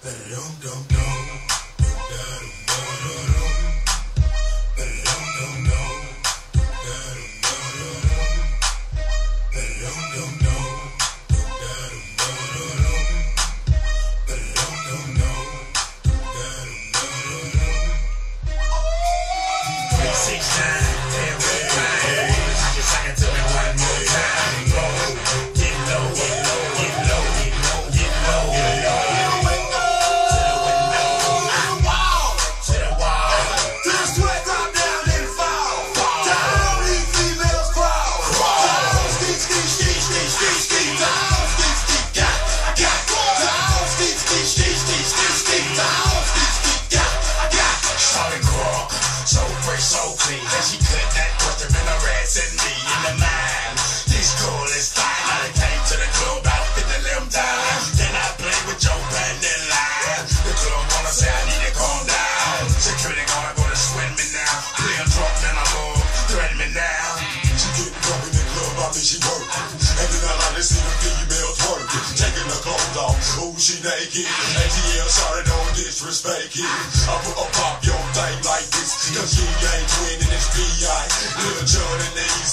She naked, ATL sorry, don't disrespect it. I'll pop your thing like this, cause you ain't winning this PI. Little Jordan,